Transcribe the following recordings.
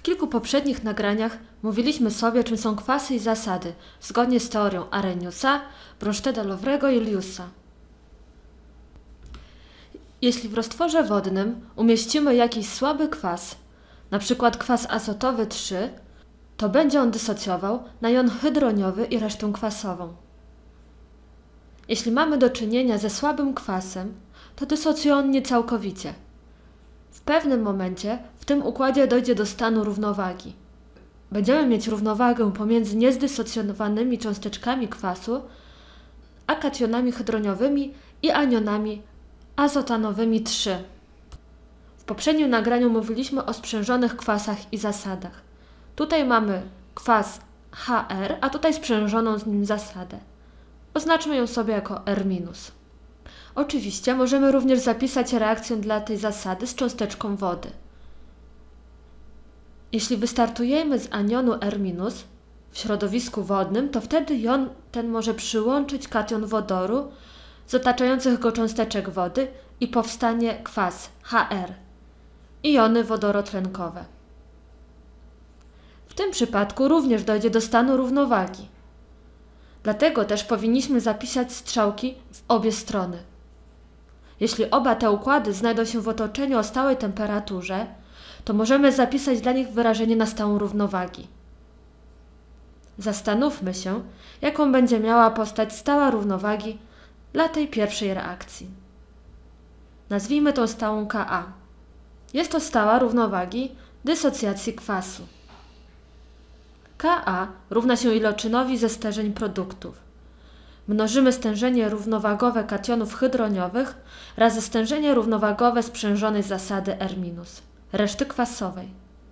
W kilku poprzednich nagraniach mówiliśmy sobie, czym są kwasy i zasady, zgodnie z teorią Arrheniusa, Bronstada-Lovrego i Liusa. Jeśli w roztworze wodnym umieścimy jakiś słaby kwas, np. kwas azotowy 3, to będzie on dysocjował na jon hydroniowy i resztę kwasową. Jeśli mamy do czynienia ze słabym kwasem, to dysocjuje on nie całkowicie. W pewnym momencie w tym układzie dojdzie do stanu równowagi. Będziemy mieć równowagę pomiędzy niezdysocjowanymi cząsteczkami kwasu, a kationami hydroniowymi i anionami azotanowymi 3. W poprzednim nagraniu mówiliśmy o sprzężonych kwasach i zasadach. Tutaj mamy kwas HR, a tutaj sprzężoną z nim zasadę. Oznaczmy ją sobie jako R-. Oczywiście możemy również zapisać reakcję dla tej zasady z cząsteczką wody. Jeśli wystartujemy z anionu R- w środowisku wodnym, to wtedy jon ten może przyłączyć kation wodoru z otaczających go cząsteczek wody i powstanie kwas HR i jony wodorotlenkowe. W tym przypadku również dojdzie do stanu równowagi. Dlatego też powinniśmy zapisać strzałki w obie strony. Jeśli oba te układy znajdą się w otoczeniu o stałej temperaturze, to możemy zapisać dla nich wyrażenie na stałą równowagi. Zastanówmy się, jaką będzie miała postać stała równowagi dla tej pierwszej reakcji. Nazwijmy tą stałą Ka. Jest to stała równowagi dysocjacji kwasu. Ka równa się iloczynowi ze stężeń produktów. Mnożymy stężenie równowagowe kationów hydroniowych razy stężenie równowagowe sprzężonej zasady R-, reszty kwasowej.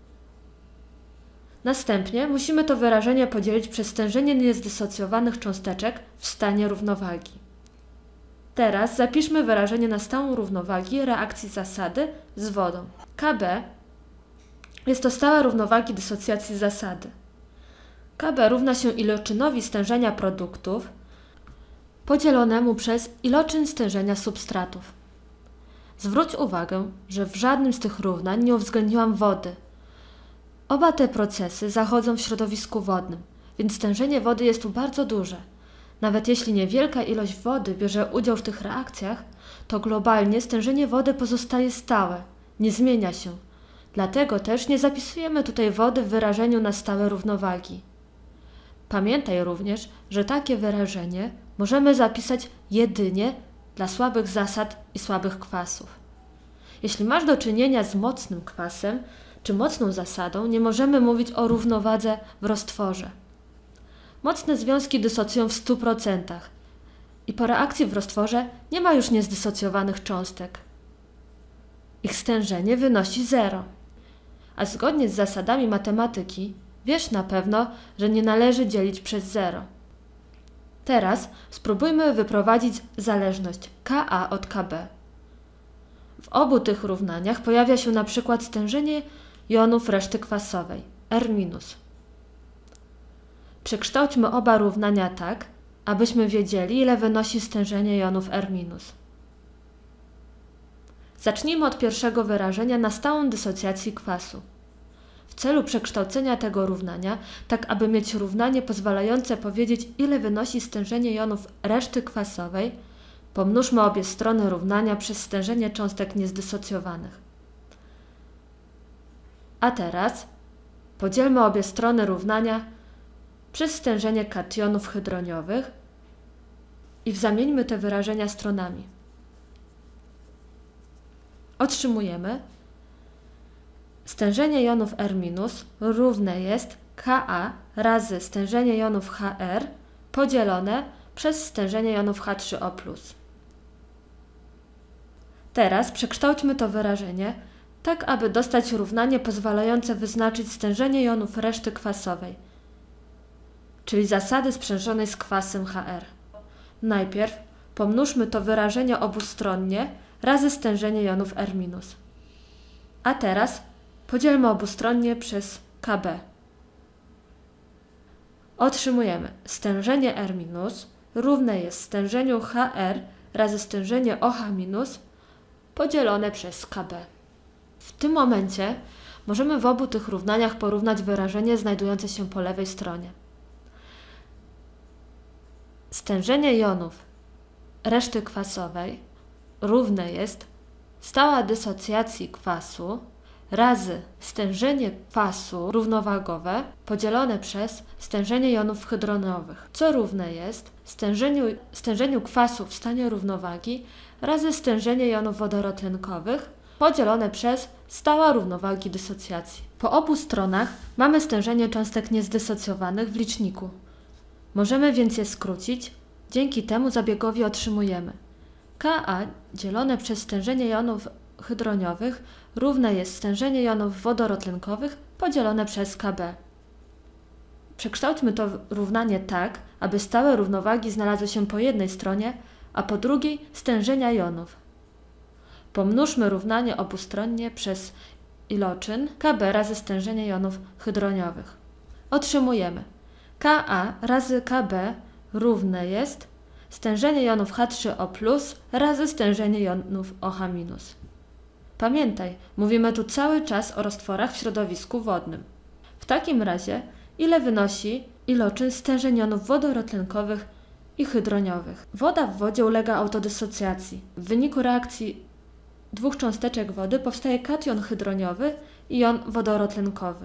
Następnie musimy to wyrażenie podzielić przez stężenie niezdysocjowanych cząsteczek w stanie równowagi. Teraz zapiszmy wyrażenie na stałą równowagi reakcji zasady z wodą. Kb jest to stała równowagi dysocjacji zasady. Kb równa się iloczynowi stężenia produktów podzielonemu przez iloczyn stężenia substratów. Zwróć uwagę, że w żadnym z tych równań nie uwzględniłam wody. Oba te procesy zachodzą w środowisku wodnym, więc stężenie wody jest tu bardzo duże. Nawet jeśli niewielka ilość wody bierze udział w tych reakcjach, to globalnie stężenie wody pozostaje stałe, nie zmienia się. Dlatego też nie zapisujemy tutaj wody w wyrażeniu na stałe równowagi. Pamiętaj również, że takie wyrażenie możemy zapisać jedynie dla słabych zasad i słabych kwasów. Jeśli masz do czynienia z mocnym kwasem czy mocną zasadą, nie możemy mówić o równowadze w roztworze. Mocne związki dysocjują w 100% i po reakcji w roztworze nie ma już niezdysocjowanych cząstek. Ich stężenie wynosi 0. A zgodnie z zasadami matematyki wiesz na pewno, że nie należy dzielić przez 0. Teraz spróbujmy wyprowadzić zależność Ka od Kb. W obu tych równaniach pojawia się na przykład stężenie jonów reszty kwasowej, R-. Przekształćmy oba równania tak, abyśmy wiedzieli, ile wynosi stężenie jonów R-. Zacznijmy od pierwszego wyrażenia na stałą dysocjację kwasu. W celu przekształcenia tego równania, tak aby mieć równanie pozwalające powiedzieć, ile wynosi stężenie jonów reszty kwasowej, pomnóżmy obie strony równania przez stężenie cząstek niezdysocjowanych. A teraz podzielmy obie strony równania przez stężenie kationów hydroniowych i zamieńmy te wyrażenia stronami. Otrzymujemy stężenie jonów R- równe jest Ka razy stężenie jonów Hr podzielone przez stężenie jonów H3O+. Teraz przekształćmy to wyrażenie tak, aby dostać równanie pozwalające wyznaczyć stężenie jonów reszty kwasowej, czyli zasady sprzężonej z kwasem Hr. Najpierw pomnóżmy to wyrażenie obustronnie razy stężenie jonów R-. A teraz podzielmy obustronnie przez Kb. Otrzymujemy stężenie R- równe jest stężeniu Hr razy stężenie OH- podzielone przez Kb. W tym momencie możemy w obu tych równaniach porównać wyrażenie znajdujące się po lewej stronie. Stężenie jonów reszty kwasowej równe jest stała dysocjacji kwasu razy stężenie kwasu równowagowe podzielone przez stężenie jonów hydronowych, co równe jest stężeniu kwasu w stanie równowagi razy stężenie jonów wodorotlenkowych podzielone przez stała równowagi dysocjacji. Po obu stronach mamy stężenie cząstek niezdysocjowanych w liczniku. Możemy więc je skrócić, dzięki temu zabiegowi otrzymujemy Ka dzielone przez stężenie jonów hydroniowych równe jest stężenie jonów wodorotlenkowych podzielone przez Kb. Przekształćmy to równanie tak, aby stałe równowagi znalazły się po jednej stronie, a po drugiej stężenia jonów. Pomnóżmy równanie obustronnie przez iloczyn Kb razy stężenie jonów hydroniowych. Otrzymujemy Ka razy Kb równe jest stężenie jonów H3O+ razy stężenie jonów OH-. Pamiętaj, mówimy tu cały czas o roztworach w środowisku wodnym. W takim razie, ile wynosi iloczyn stężeń jonów wodorotlenkowych i hydroniowych? Woda w wodzie ulega autodysocjacji. W wyniku reakcji dwóch cząsteczek wody powstaje kation hydroniowy i jon wodorotlenkowy.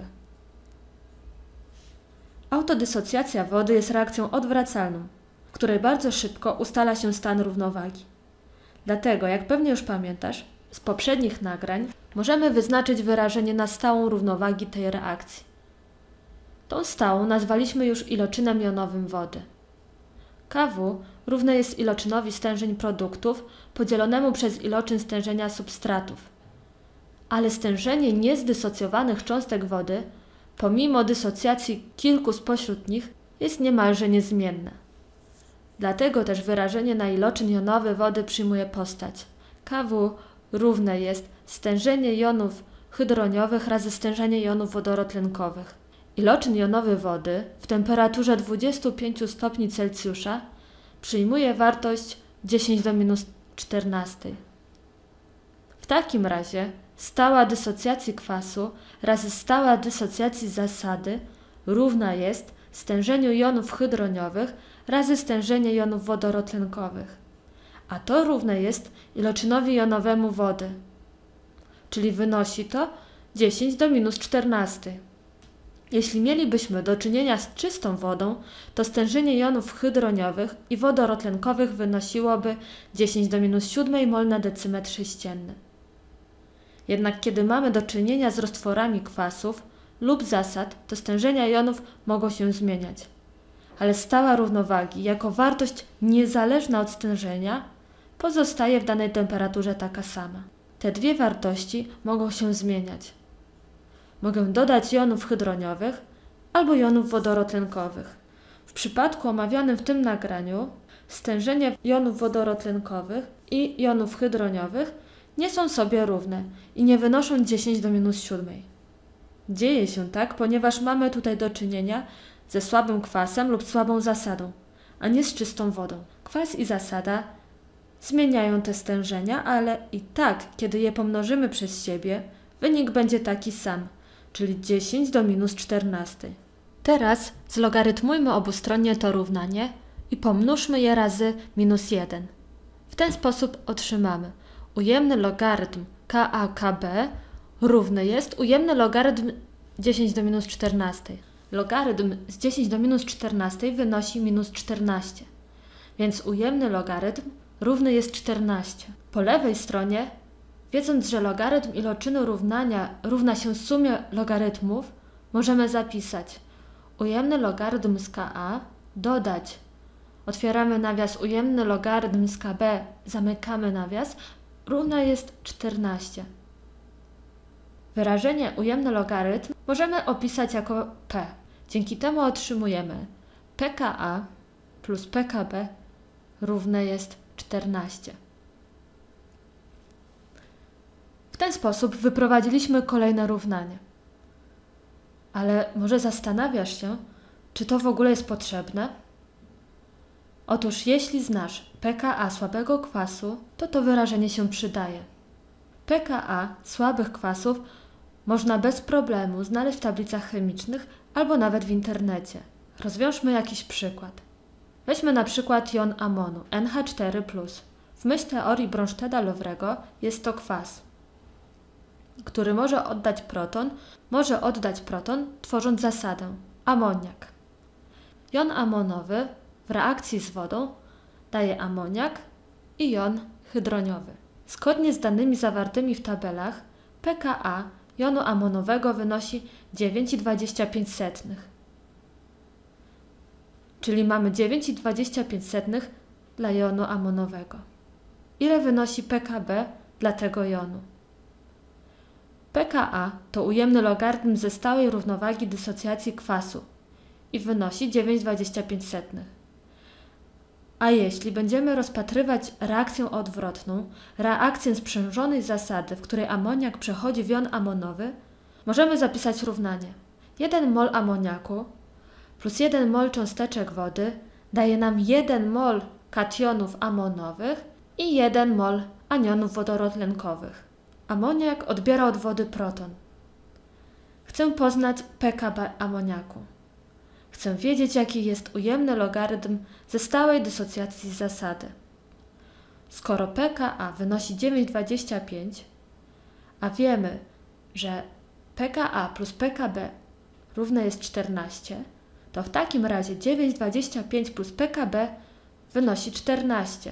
Autodysocjacja wody jest reakcją odwracalną, w której bardzo szybko ustala się stan równowagi. Dlatego, jak pewnie już pamiętasz z poprzednich nagrań, możemy wyznaczyć wyrażenie na stałą równowagi tej reakcji. Tą stałą nazwaliśmy już iloczynem jonowym wody. Kw równe jest iloczynowi stężeń produktów podzielonemu przez iloczyn stężenia substratów. Ale stężenie niezdysocjowanych cząstek wody, pomimo dysocjacji kilku spośród nich, jest niemalże niezmienne. Dlatego też wyrażenie na iloczyn jonowy wody przyjmuje postać Kw równe jest stężenie jonów hydroniowych razy stężenie jonów wodorotlenkowych. Iloczyn jonowy wody w temperaturze 25 stopni Celsjusza przyjmuje wartość 10⁻⁴. W takim razie stała dysocjacji kwasu razy stała dysocjacji zasady równa jest stężeniu jonów hydroniowych razy stężenie jonów wodorotlenkowych, a to równe jest iloczynowi jonowemu wody, czyli wynosi to 10⁻⁴. Jeśli mielibyśmy do czynienia z czystą wodą, to stężenie jonów hydroniowych i wodorotlenkowych wynosiłoby 10⁻⁷ mol na decymetr sześcienny. Jednak kiedy mamy do czynienia z roztworami kwasów lub zasad, to stężenia jonów mogą się zmieniać. Ale stała równowagi, jako wartość niezależna od stężenia, pozostaje w danej temperaturze taka sama. Te dwie wartości mogą się zmieniać. Mogę dodać jonów hydroniowych albo jonów wodorotlenkowych. W przypadku omawianym w tym nagraniu stężenie jonów wodorotlenkowych i jonów hydroniowych nie są sobie równe i nie wynoszą 10⁻⁷. Dzieje się tak, ponieważ mamy tutaj do czynienia ze słabym kwasem lub słabą zasadą, a nie z czystą wodą. Kwas i zasada zmieniają te stężenia, ale i tak, kiedy je pomnożymy przez siebie, wynik będzie taki sam, czyli 10⁻⁴. Teraz zlogarytmujmy obustronnie to równanie i pomnóżmy je razy -1. W ten sposób otrzymamy ujemny logarytm KaKb równy jest ujemny logarytm 10⁻⁴. Logarytm z 10⁻⁴ wynosi -14, więc ujemny logarytm równy jest 14. Po lewej stronie, wiedząc, że logarytm iloczynu równania równa się sumie logarytmów, możemy zapisać ujemny logarytm z Ka dodać, otwieramy nawias ujemny logarytm z Kb, zamykamy nawias, równa jest 14. Wyrażenie ujemny logarytm możemy opisać jako P. Dzięki temu otrzymujemy pKa plus pKb równe jest 14. W ten sposób wyprowadziliśmy kolejne równanie. Ale może zastanawiasz się, czy to w ogóle jest potrzebne? Otóż jeśli znasz pKa słabego kwasu, to wyrażenie się przydaje. pKa słabych kwasów można bez problemu znaleźć w tablicach chemicznych albo nawet w internecie. Rozwiążmy jakiś przykład. Weźmy na przykład jon amonu, NH4+. W myśl teorii Bronstada-Lowrego jest to kwas, który może oddać proton, tworząc zasadę amoniak. Jon amonowy w reakcji z wodą daje amoniak i jon hydroniowy. Zgodnie z danymi zawartymi w tabelach, pKa jonu amonowego wynosi 9,25, czyli mamy 9,25 dla jonu amonowego. Ile wynosi pKb dla tego jonu? pKa to ujemny logarytm ze stałej równowagi dysocjacji kwasu i wynosi 9,25. A jeśli będziemy rozpatrywać reakcję odwrotną, reakcję sprzężonej zasady, w której amoniak przechodzi w jon amonowy, możemy zapisać równanie. 1 mol amoniaku plus 1 mol cząsteczek wody daje nam 1 mol kationów amonowych i 1 mol anionów wodorotlenkowych. Amoniak odbiera od wody proton. Chcę poznać pKb amoniaku. Chcę wiedzieć, jaki jest ujemny logarytm ze stałej dysocjacji z zasady. Skoro pKa wynosi 9,25, a wiemy, że pKa plus pKb równe jest 14, to w takim razie 9,25 plus pKb wynosi 14.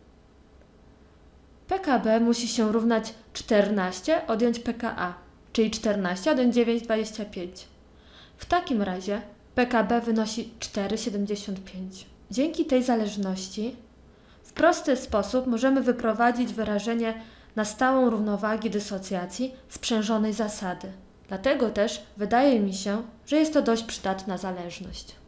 pKb musi się równać 14 odjąć pKa, czyli 14 odjąć 9,25. W takim razie pKb wynosi 4,75. Dzięki tej zależności w prosty sposób możemy wyprowadzić wyrażenie na stałą równowagi dysocjacji sprzężonej zasady. Dlatego też wydaje mi się, że jest to dość przydatna zależność.